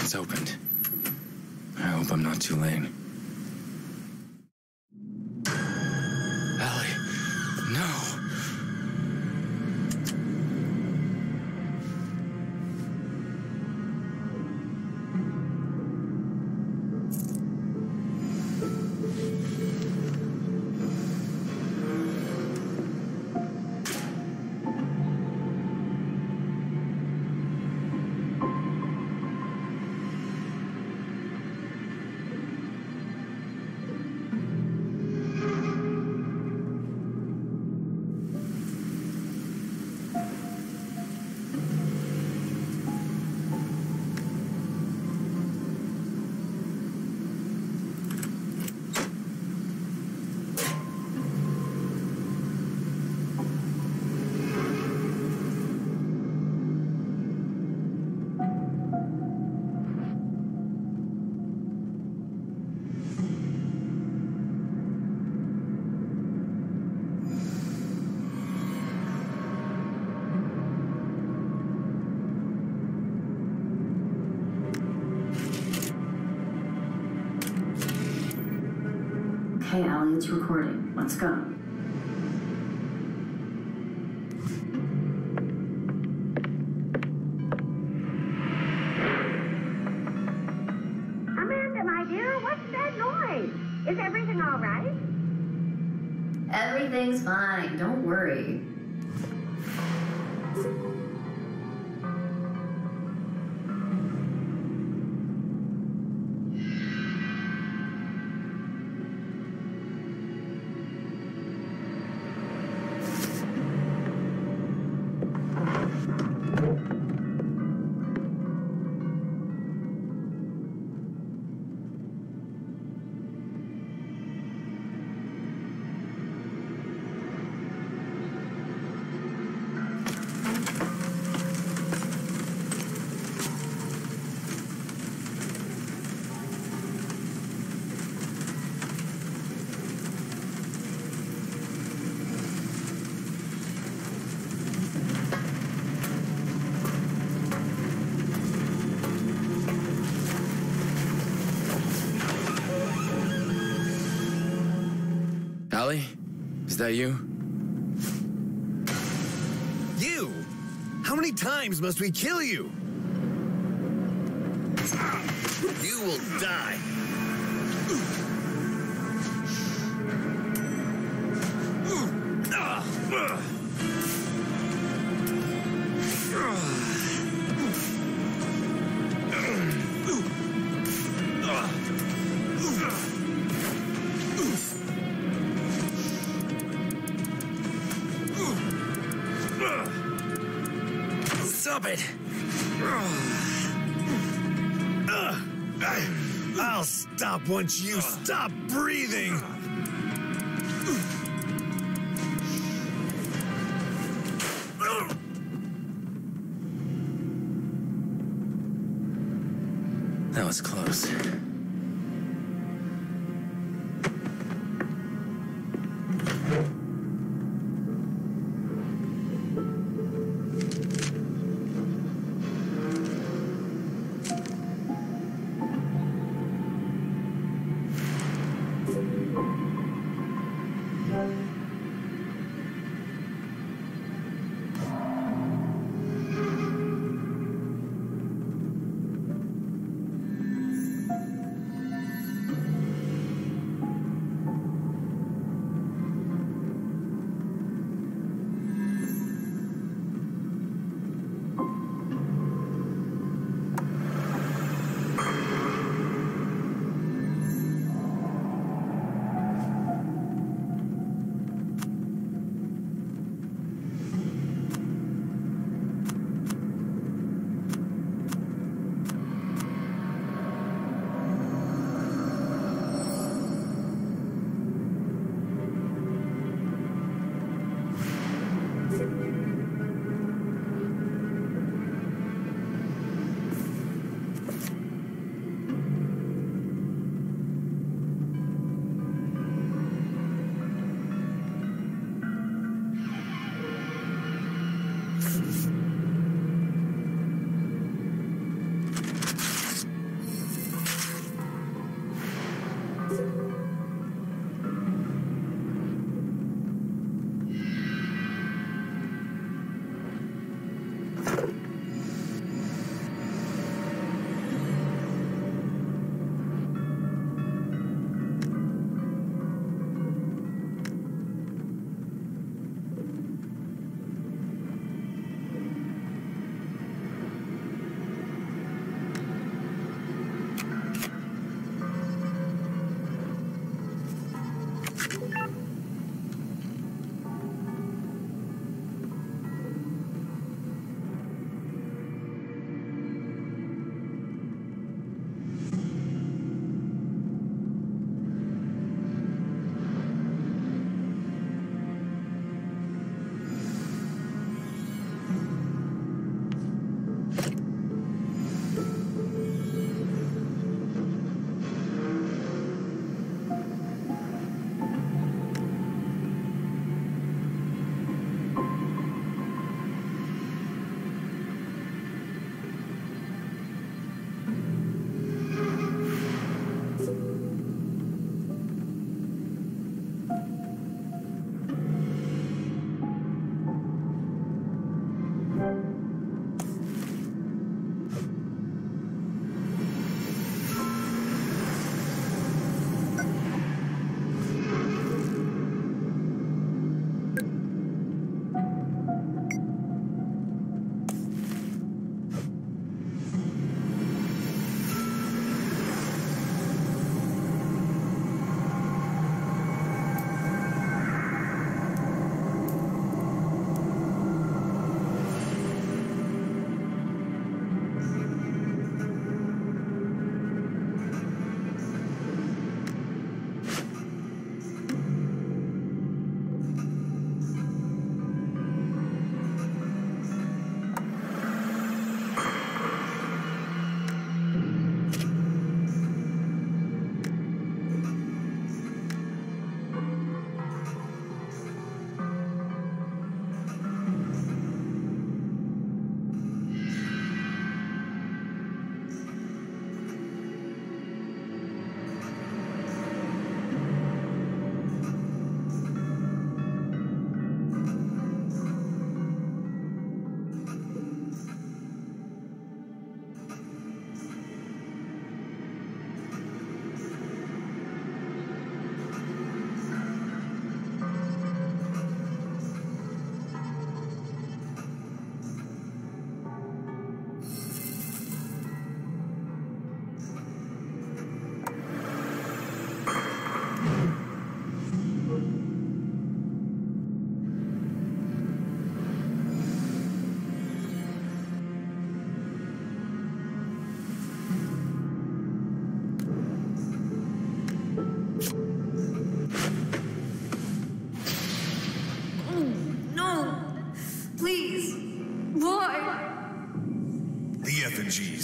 It's opened. I hope I'm not too late. Allie, no! Okay, Allie, it's recording. Let's go. Amanda, my dear, what's that noise? Is everything all right? Everything's fine. Don't worry. Allie? Is that you? You? How many times must we kill you? You will die. Stop it! I'll stop once you stop breathing! That was close.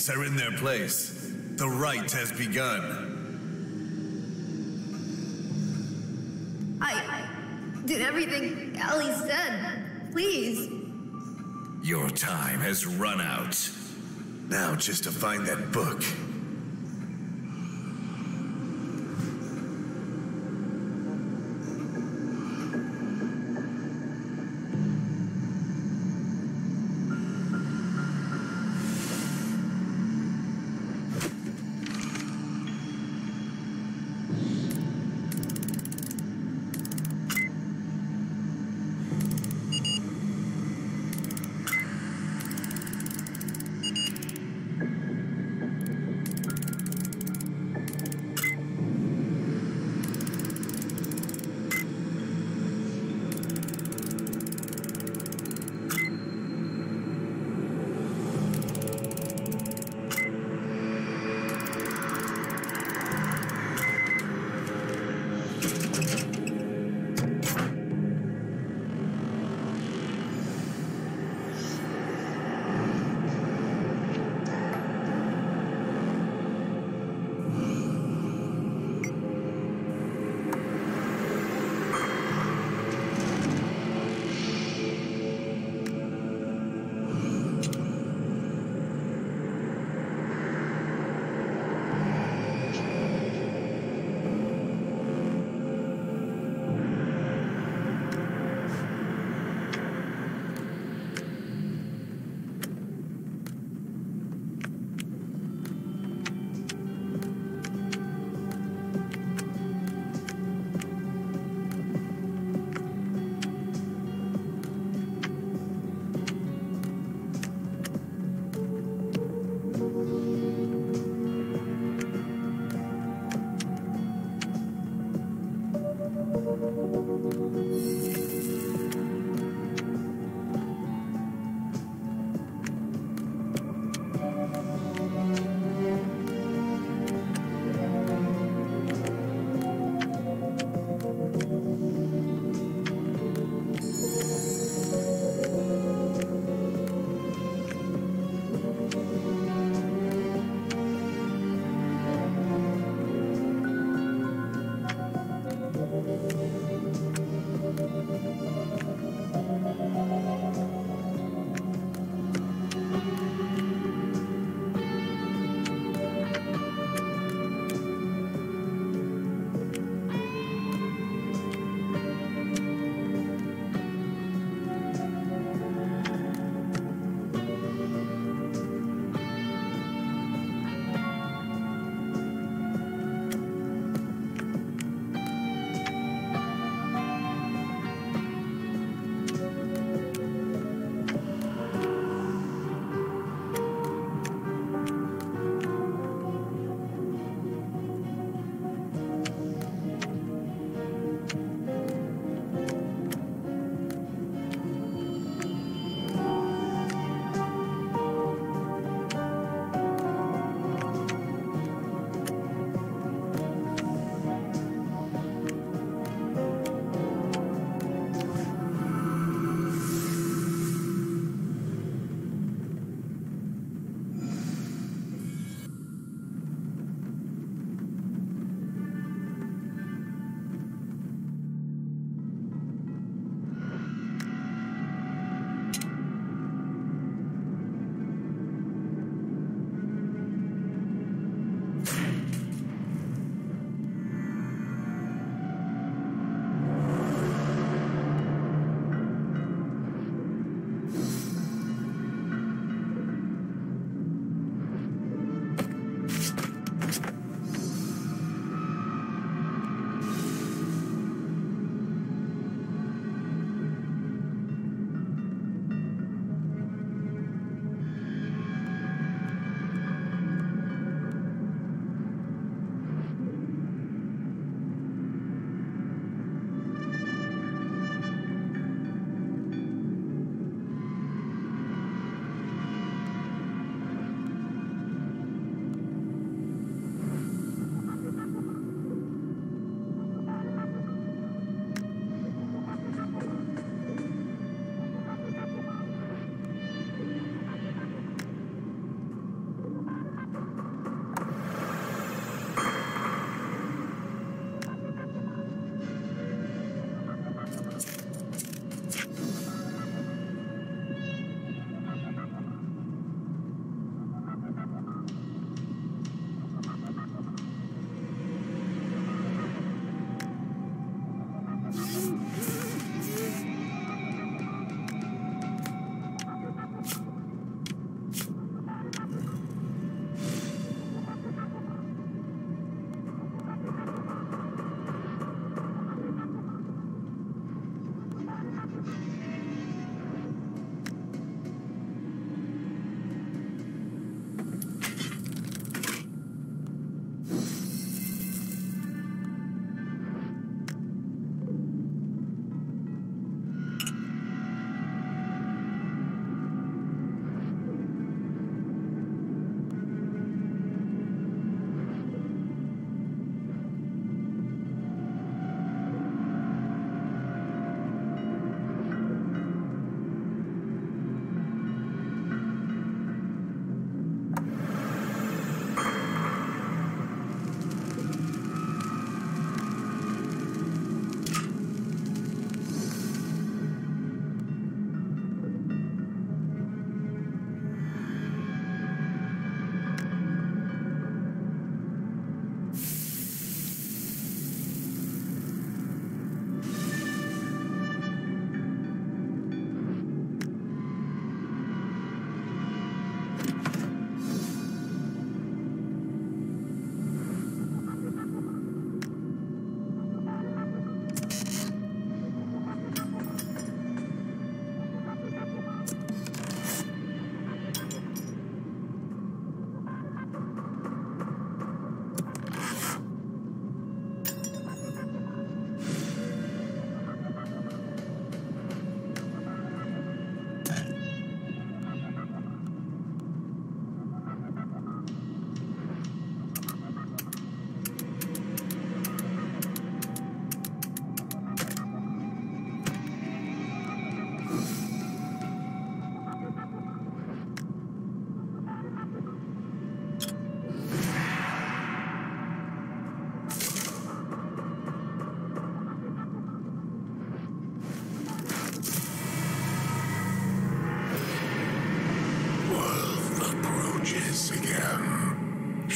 things are in their place. The rite has begun. I did everything Allie said. Please. Your time has run out. Now just to find that book.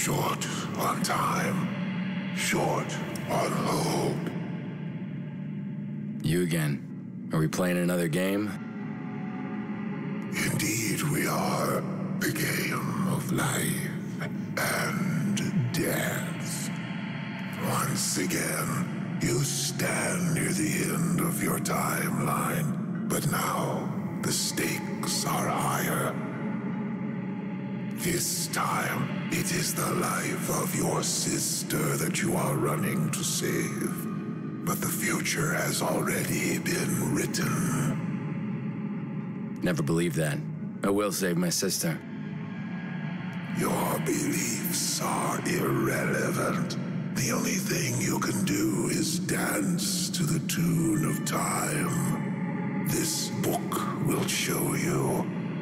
Short on time, short on hope. You again. Are we playing another game? Indeed we are. The game of life and death. Once again, you stand near the end of your timeline, but now the stakes are higher. This time, it is the life of your sister that you are running to save. But the future has already been written. Never believed that. I will save my sister. Your beliefs are irrelevant. The only thing you can do is dance to the tune of time. This book will show you.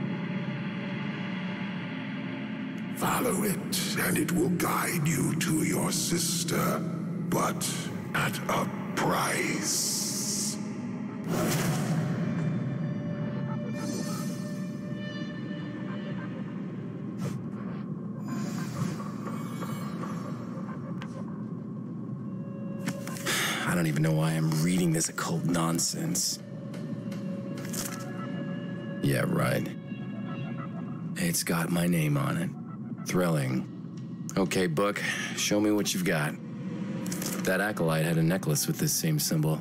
Follow it, and it will guide you to your sister, but at a price. I don't even know why I'm reading this occult nonsense. Yeah, right. It's got my name on it. Thrilling. Okay, book, show me what you've got. That acolyte had a necklace with this same symbol.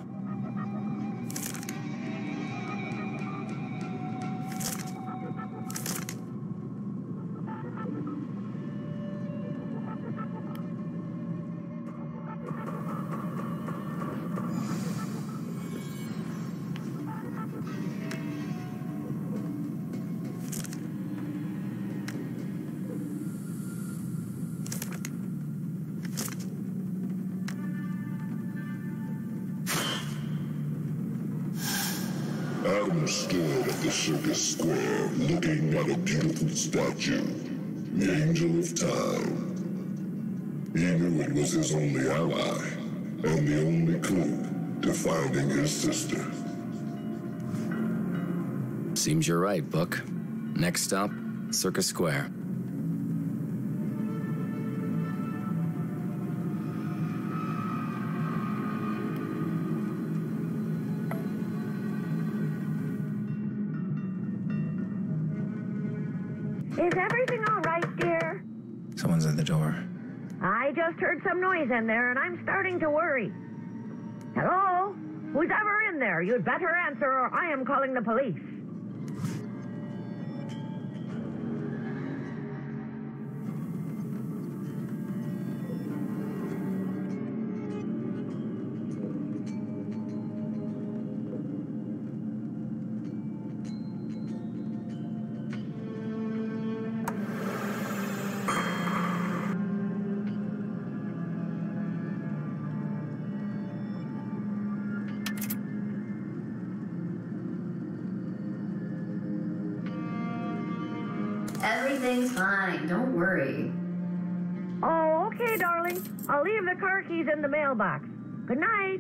Adam stood at the circus square, looking at a beautiful statue, the Angel of Time. He knew it was his only ally, and the only clue to finding his sister. Seems you're right, book. Next stop, Circus Square. Is everything all right, dear? Someone's at the door. I just heard some noise in there, and I'm starting to worry. Hello? Who's ever in there? You'd better answer, or I am calling the police. Everything's fine, don't worry. Oh, okay, darling. I'll leave the car keys in the mailbox. Good night.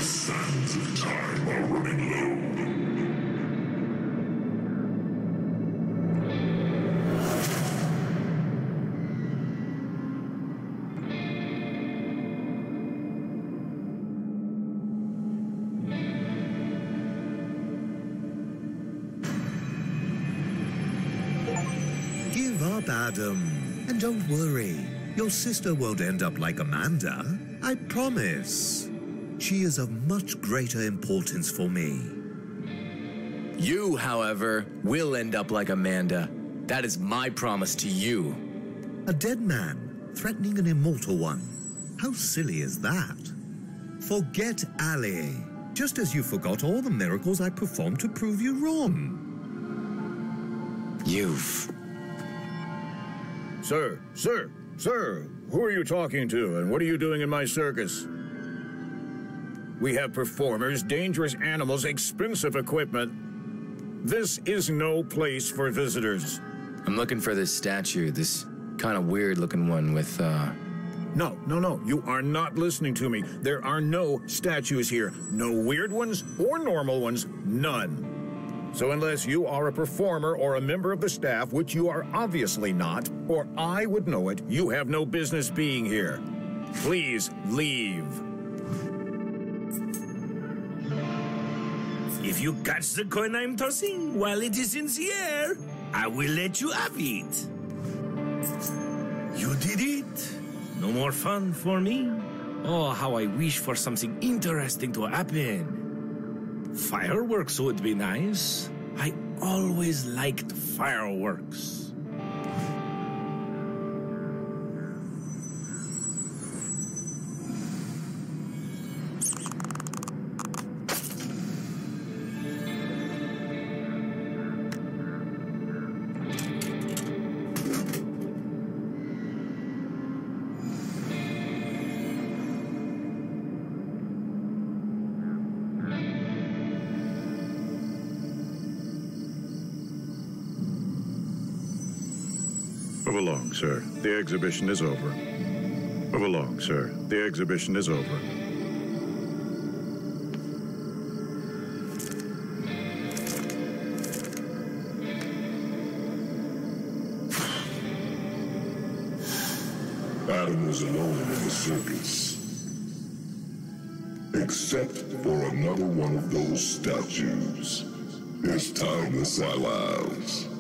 sands of time are running low. Give up, Adam. And don't worry. Your sister won't end up like Amanda. I promise. She is of much greater importance for me. You, however, will end up like Amanda. That is my promise to you. A dead man threatening an immortal one. How silly is that? Forget Ali. Just as you forgot all the miracles I performed to prove you wrong. You've... Sir, who are you talking to, and what are you doing in my circus? We have performers, dangerous animals, expensive equipment. This is no place for visitors. I'm looking for this statue, this kind of weird-looking one with, No, you are not listening to me. There are no statues here. No weird ones or normal ones, none. So unless you are a performer or a member of the staff, which you are obviously not, or I would know it, you have no business being here. Please leave. If you catch the coin I'm tossing while it is in the air, I will let you have it. You did it. No more fun for me. Oh, how I wish for something interesting to happen. Fireworks would be nice. I always liked fireworks. Move along, sir. The exhibition is over. Move along, sir. The exhibition is over. Adam was alone in the circus. Except for another one of those statues. His timeless allies.